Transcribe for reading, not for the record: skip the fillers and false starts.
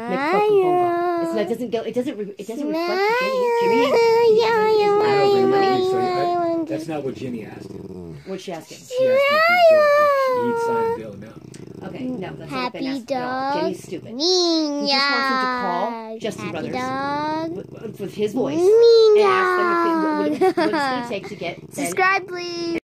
It's not, it doesn't reflect Jimmy. Jimmy is allowing money. That's not what Jimmy asked him. What'd she ask him? She asked if he'd sign the bill. No. Okay, no, that's not Happy been asked. dog. No, Jimmy's stupid. He just wants him to call Justin Brothers with his voice and ask them what it's going to take to get Subscribe, please.